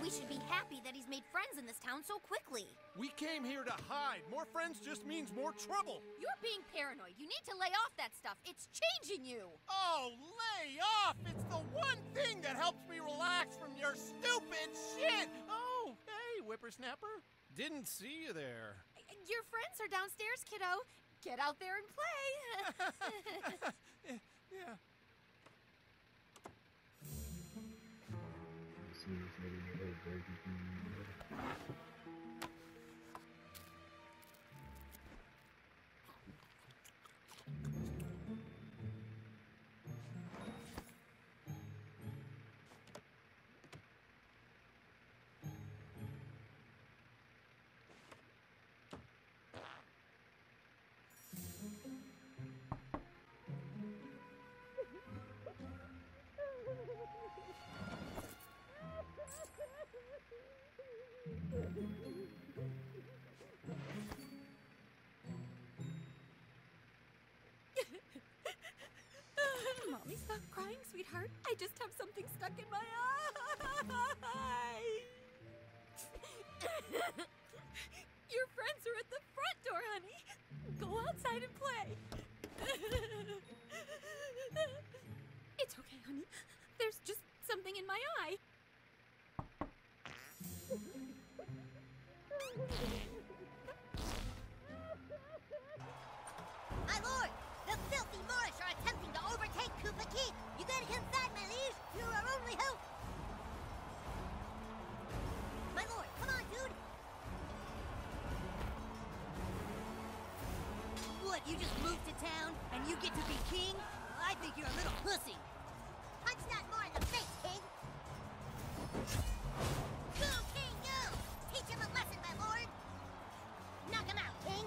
We should be happy that he's made friends in this town so quickly. We came here to hide. More friends just means more trouble. You're being paranoid. You need to lay off that stuff. It's changing you. Oh, lay off! It's the one thing that helps me relax from your stupid shit! Oh, hey, whippersnapper. Didn't see you there. Your friends are downstairs, kiddo. Get out there and play. Yeah. Mommy, stop crying, sweetheart. I just have something stuck in my eye. Your friends are at the front door, honey. Go outside and play. It's okay, honey. There's just something in my eye. My lord, the filthy Moorish are attempting to overtake Koopa Keep. You gotta get inside, my liege. You're our only hope. My lord, come on, dude. What, you just moved to town and you get to be king? I think you're a little pussy. Punch that more in the face, king. Go, king, go! Teach him a lesson, my lord. Knock him out, king.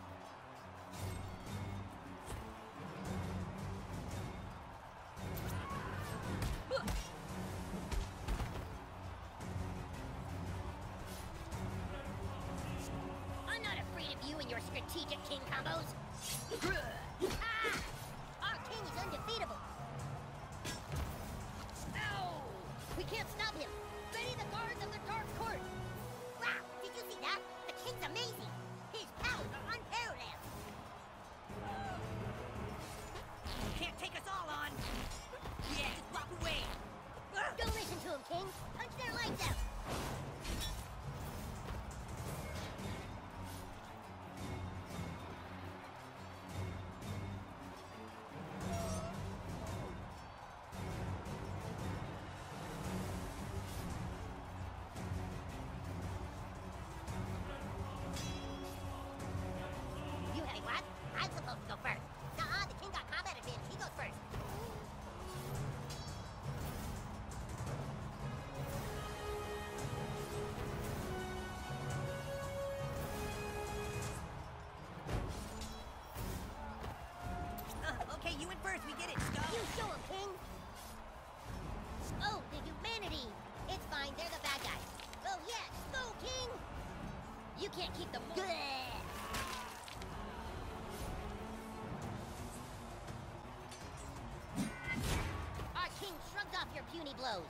I'm not afraid of you and your strategic king combos. Ah! Our king is undefeatable. Ow! We can't stop him. Ready the guards of the Dark Court. Wow, did you see that? The king's amazing. His powers are unparalleled. Can't take us all on. Yeah, just walk away. Don't listen to him, King. Punch their lights out. You heading what? I'm supposed to go first. Nuh-uh, the king got combat advantage. He goes first. Okay, you went first. We get it. Go. You show him, King. Oh, the humanity. It's fine. They're the bad guys. Oh, yeah. Go, King. You can't keep them. Our king shrugs off your puny blows.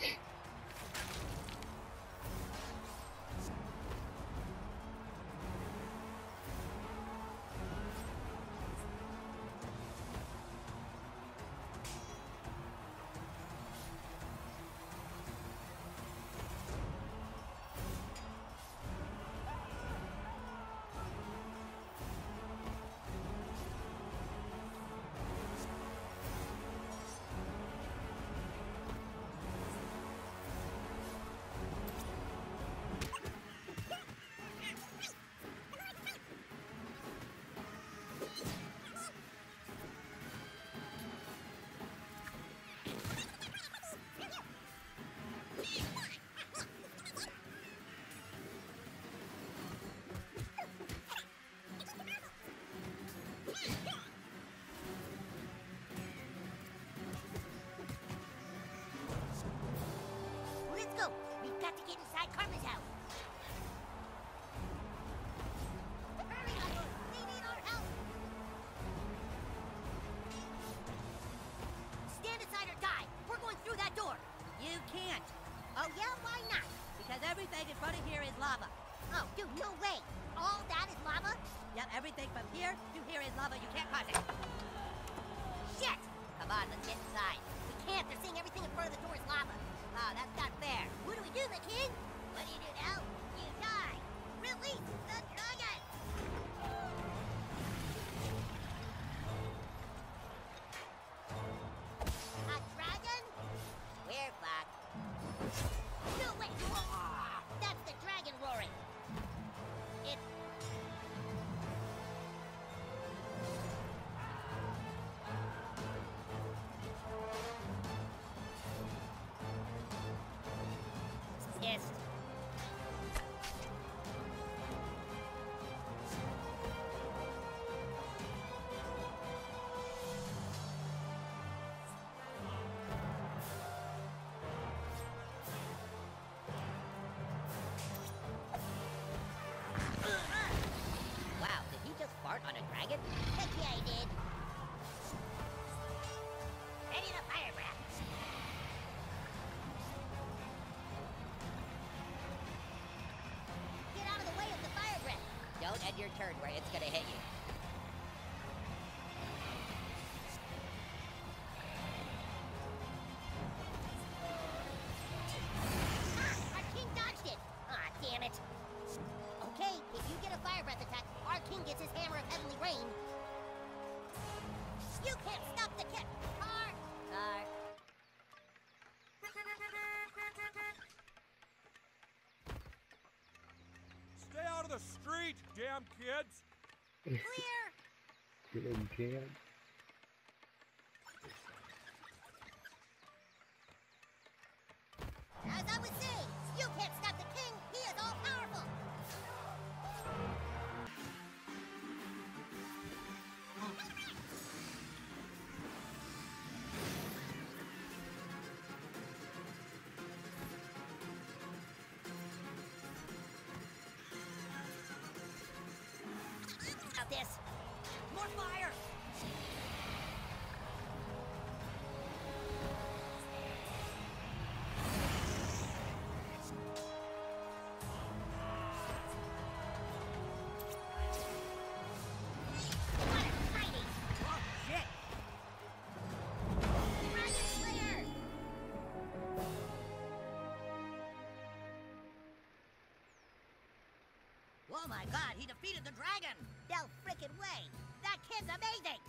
Let's go. We've got to get inside Karma's house. Hurry, my lord. They need our help. Stand aside or die. We're going through that door. You can't. Oh, yeah? Why not? Everything in front of here is lava. Oh, dude, no way. All that is lava? Yep, everything from here to here is lava. You can't cross it. Shit! Come on, let's get inside. We can't. They're saying everything in front of the door is lava. Oh, that's not fair. What do we do, the king? What do you do now? You die. Release the dragon! A dragon? We're fucked. No way! That's the dragon roaring. It... Pissed. Wow, did he just fart on a dragon? Heck yeah, he did. Ready to fire breath. Get out of the way of the fire breath. Don't end your turn where it's gonna hit you. Ah, our king dodged it. Ah, damn it. Okay, if you get a fire breath attack, our king gets his hammer of heavenly rain. You can't stop the kid. Car. Stay out of the street, damn kids! Clear. Killing kids. As I was saying, you can't stop the king. He is all powerful. About this. More fire. What a fighting! Oh, shit! Dragon Slayer! Oh my god, he defeated the dragon! No frickin' way! That kid's amazing!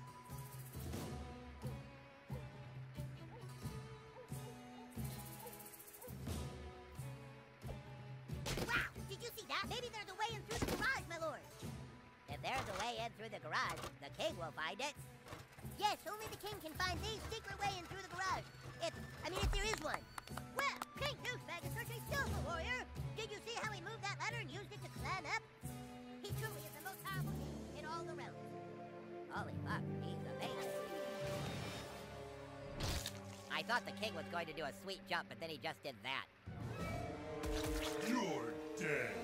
Wow! Did you see that? Maybe there's a way in through the garage, my lord! If there's a way in through the garage, the king will find it. Yes, only the king can find the secret way in through the garage. If there is one. Well, King Douchebag is such a skillful warrior! Did you see how he moved that ladder and used it to climb up? He truly is the most powerful king in all the realms. Holy fuck, he's amazing. I thought the king was going to do a sweet jump, but then he just did that. You're dead!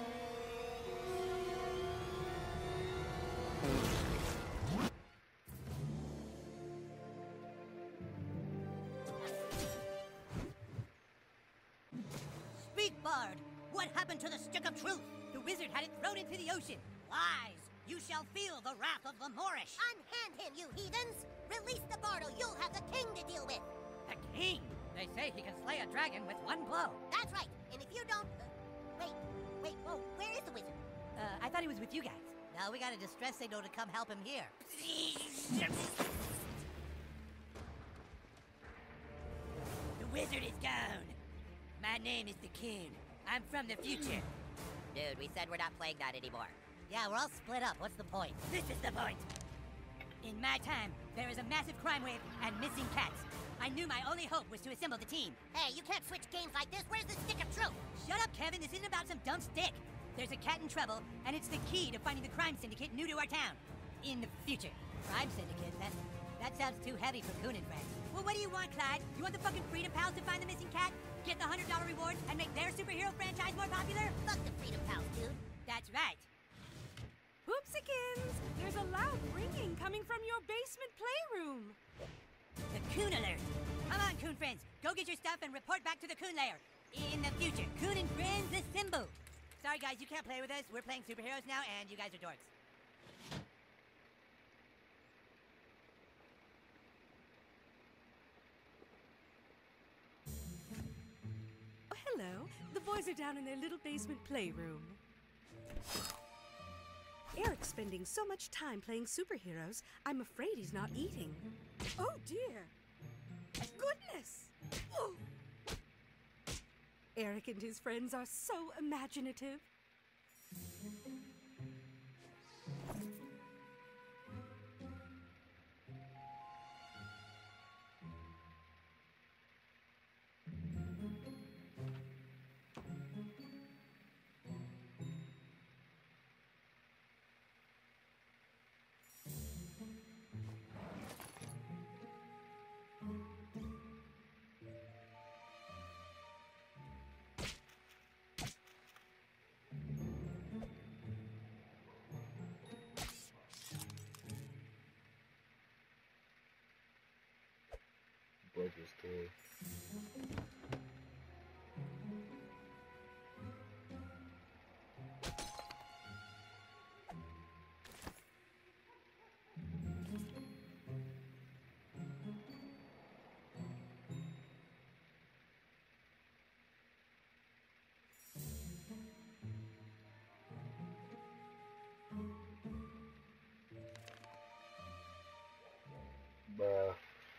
Speak, Bard! What happened to the stick of truth? The wizard had it thrown into the ocean. Lies! You shall feel the wrath of the Moorish! Unhand him, you heathens! Release the bard or you'll have the king to deal with! The king! They say he can slay a dragon with one blow. That's right, and if you don't... wait, whoa, where is the wizard? I thought he was with you guys. Now we got a distress signal to come help him here. The wizard is gone. My name is the king. I'm from the future. Dude, we said we're not playing that anymore. Yeah, we're all split up. What's the point? This is the point. In my time, there is a massive crime wave and missing cats. I knew my only hope was to assemble the team. Hey, you can't switch games like this. Where's the stick of truth? Shut up, Kevin. This isn't about some dumb stick. There's a cat in trouble, and it's the key to finding the crime syndicate new to our town. In the future. Crime syndicate? That sounds too heavy for Coon and friends. Well, what do you want, Clyde? You want the fucking Freedom Pals to find the missing cat? Get the $100 rewards and make their superhero franchise more popular? Fuck the Freedom Pals, dude. That's right. Whoopsikins! There's a loud ringing coming from your basement playroom. The Coon Alert. Come on, Coon friends. Go get your stuff and report back to the Coon Lair. In the future, Coon and Friends Assemble! Sorry guys, you can't play with us. We're playing superheroes now, and you guys are dorks. Oh, hello. The boys are down in their little basement playroom. Eric's spending so much time playing superheroes, I'm afraid he's not eating. Oh, dear. Goodness! Oh. Eric and his friends are so imaginative. Brother's toy. Bruh.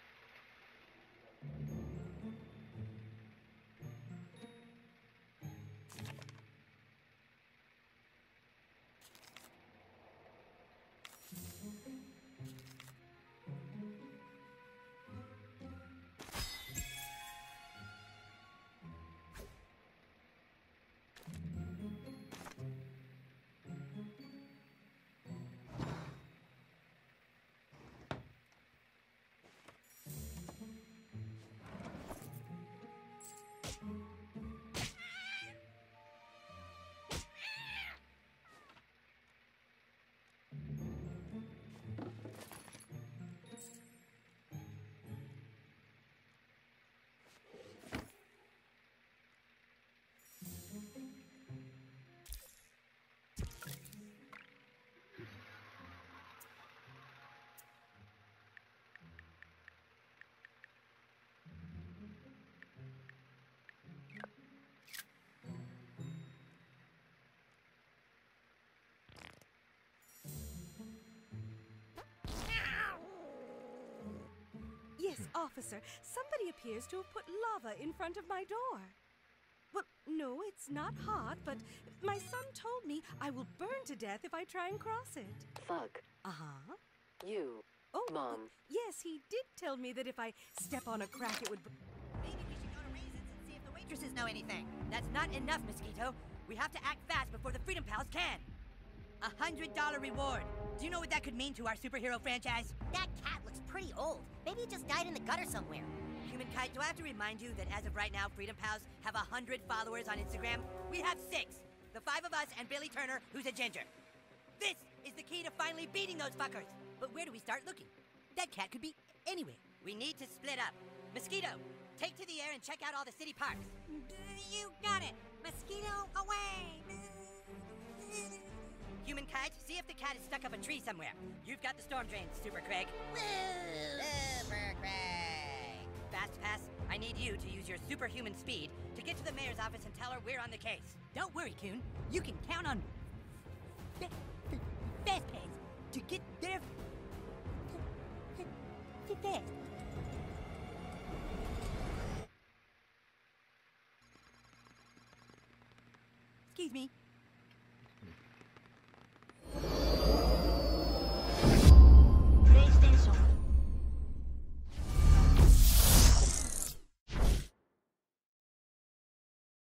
Yes, officer. Somebody appears to have put lava in front of my door. Well, no, it's not hot, but my son told me I will burn to death if I try and cross it. Fuck. Uh-huh. You. Oh, Mom. Yes, he did tell me that if I step on a crack, it would... Maybe we should go to Raisins and see if the waitresses know anything. That's not enough, Mosquito. We have to act fast before the Freedom Pals can. $100 reward. Do you know what that could mean to our superhero franchise? That cat looks pretty old. Maybe it just died in the gutter somewhere. Humankind, do I have to remind you that as of right now, Freedom Pals have 100 followers on Instagram? We have 6. The 5 of us and Billy Turner, who's a ginger. This is the key to finally beating those fuckers. But where do we start looking? That cat could be anywhere. We need to split up. Mosquito, take to the air and check out all the city parks. You got it. Mosquito, away. Humankind, see if the cat is stuck up a tree somewhere. You've got the storm drains, Super Craig. Woo! Super Craig! Fast Pass, I need you to use your superhuman speed to get to the mayor's office and tell her we're on the case. Don't worry, Coon. You can count on Fast Pass to get there fast. Excuse me.